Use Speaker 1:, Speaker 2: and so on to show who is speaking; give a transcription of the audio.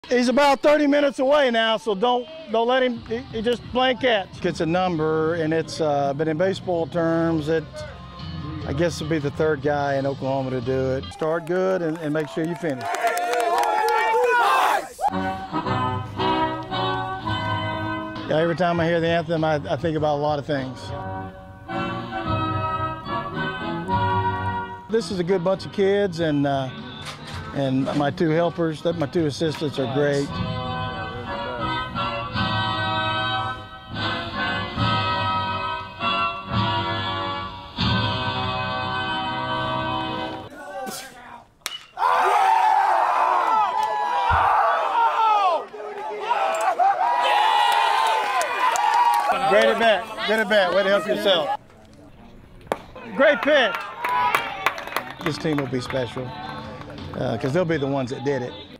Speaker 1: He's about 30 minutes away now, so don't let him. He just playing catch. It's a number, and it's but in baseball terms, I guess it'll be the third guy in Oklahoma to do it. Start good and make sure you finish. Yeah, every time I hear the anthem, I think about a lot of things. This is a good bunch of kids, and my two helpers, my two assistants are great. Great at bat, good at bat, way to help yourself. Great pitch. This team will be special because they'll be the ones that did it.